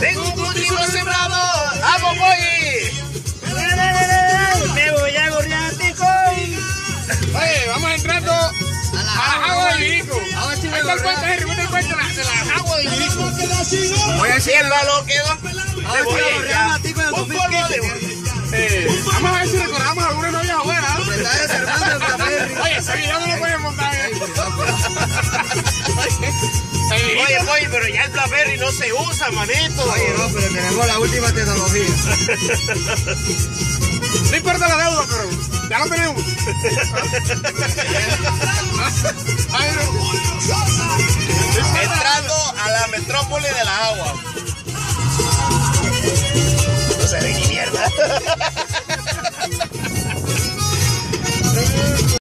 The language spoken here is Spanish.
Tengo un cultivo sembrado. ¡Vamos, Polly! Me voy a gorrear, tico. Oye, vamos entrando a la agua del Virico. Ahí está el puente, Henry, vete el puente de la agua del Virico. Voy a decirlo a lo que va. Un polvo de vamos a ver si recordamos algunas novias buenas. Oye, ese video no lo pueden montar. Oye, pero ya el Blackberry no se usa, manito. Oye, no, pero tenemos la última tecnología. No importa la deuda, pero ya lo tenemos.